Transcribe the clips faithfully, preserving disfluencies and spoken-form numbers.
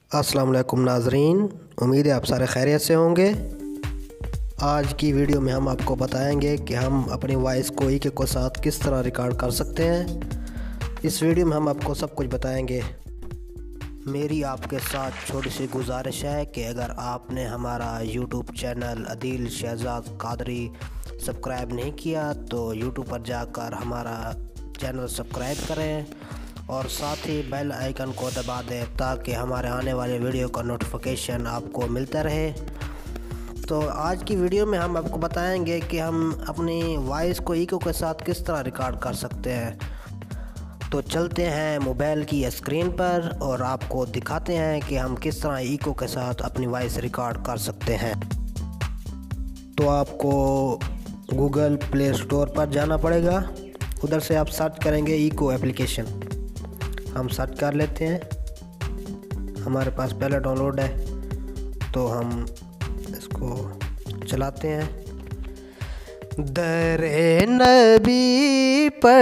अस्सलाम वालेकुम नाज़रीन, उम्मीद है आप सारे खैरियत से होंगे। आज की वीडियो में हम आपको बताएंगे कि हम अपनी वॉइस को इको के साथ किस तरह रिकॉर्ड कर सकते हैं। इस वीडियो में हम आपको सब कुछ बताएंगे। मेरी आपके साथ छोटी सी गुजारिश है कि अगर आपने हमारा YouTube channel Adeel Shahzad Qadri subscribe नहीं किया तो यूट्यूब पर जाकर हमारा चैनल सब्सक्राइब करें और साथ ही बेल आइकन को दबा दें ताकि हमारे आने वाले वीडियो का नोटिफिकेशन आपको मिलता रहे। तो आज की वीडियो में हम आपको बताएंगे कि हम अपनी वॉइस को इको के साथ किस तरह रिकॉर्ड कर सकते हैं। तो चलते हैं मोबाइल की स्क्रीन पर और आपको दिखाते हैं कि हम किस तरह इको के साथ अपनी वॉइस रिकॉर्ड कर सकते हैं। तो आपको गूगल प्ले स्टोर पर जाना पड़ेगा, उधर से आप सर्च करेंगे इको एप्लीकेशन। हम सर्च कर लेते हैं, हमारे पास पहले डाउनलोड है तो हम इसको चलाते हैं। दरे नबी पर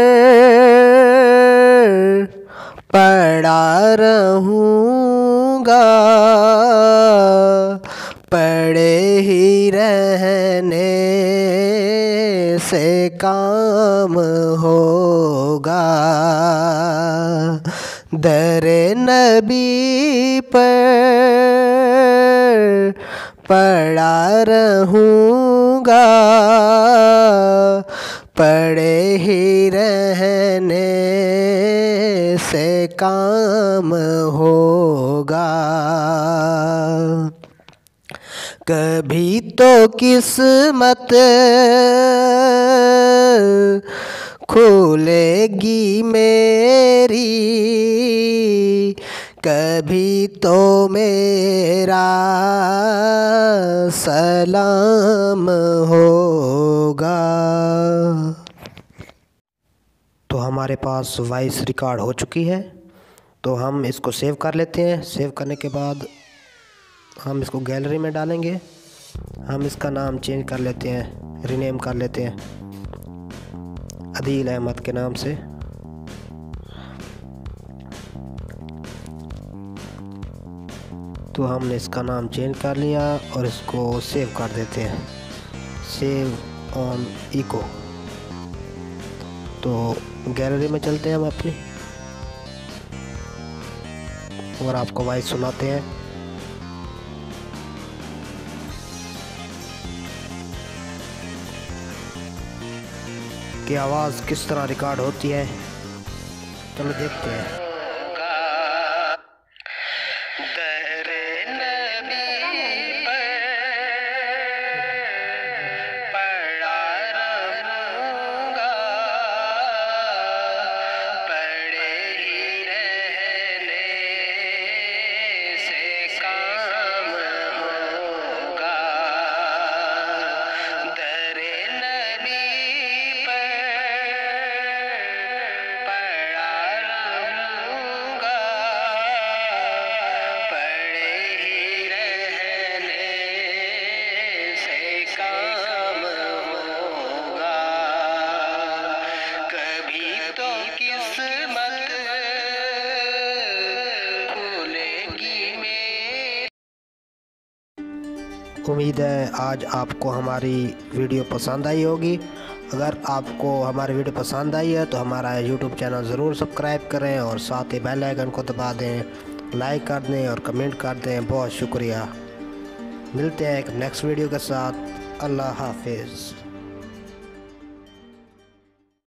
पड़ा रहूँगा, पड़े ही रहने से काम होगा। दरे नबी पर पड़ा रहूँगा, पड़े ही रहने से काम होगा। कभी तो किस्मत खुलेगी मेरी, कभी तो मेरा सलाम होगा। तो हमारे पास वॉइस रिकॉर्ड हो चुकी है, तो हम इसको सेव कर लेते हैं। सेव करने के बाद हम इसको गैलरी में डालेंगे। हम इसका नाम चेंज कर लेते हैं, रीनेम कर लेते हैं अदील अहमद के नाम से। तो हमने इसका नाम चेंज कर लिया और इसको सेव कर देते हैं, सेव ऑन इको। तो गैलरी में चलते हैं हम अपनी और आपको वॉइस सुनाते हैं। कि आवाज़ किस तरह रिकॉर्ड होती है, चलो देखते हैं। उम्मीद है आज आपको हमारी वीडियो पसंद आई होगी। अगर आपको हमारी वीडियो पसंद आई है तो हमारा यूट्यूब चैनल ज़रूर सब्सक्राइब करें और साथ ही बेल आइकन को दबा दें, लाइक कर दें और कमेंट कर दें। बहुत शुक्रिया। मिलते हैं एक नेक्स्ट वीडियो के साथ। अल्लाह हाफिज़।